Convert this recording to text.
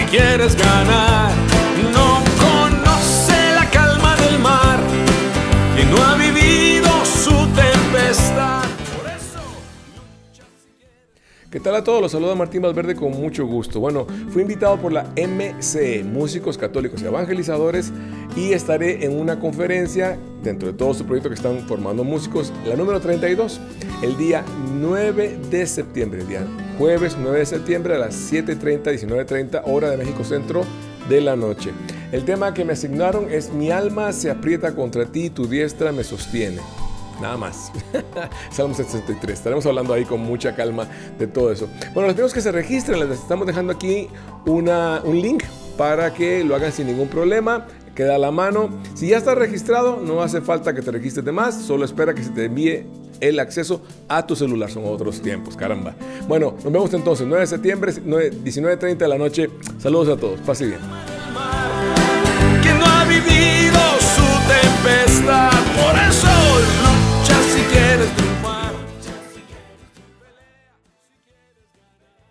quieres ganar. No conoce la calma del mar y no ha vivido su tempestad. ¿Qué tal a todos? Los saluda Martín Valverde con mucho gusto. Bueno, fui invitado por la MCE, Músicos Católicos y Evangelizadores, y estaré en una conferencia dentro de todo su proyecto que están formando músicos, la número 32, el día 9 de septiembre, el día jueves 9 de septiembre a las 7:30, 19:30, hora de México Centro de la noche. El tema que me asignaron es Mi alma se aprieta contra ti, tu diestra me sostiene. Nada más. Salmo 63. Estaremos hablando ahí con mucha calma de todo eso. Bueno, les pedimos que se registren. Les estamos dejando aquí un link para que lo hagan sin ningún problema. Queda a la mano. Si ya estás registrado, no hace falta que te registres de más. Solo espera que se te envíe el acceso a tu celular. Son otros tiempos, caramba. Bueno, nos vemos entonces 9 de septiembre, 19:30 de la noche. Saludos a todos. Pase bien.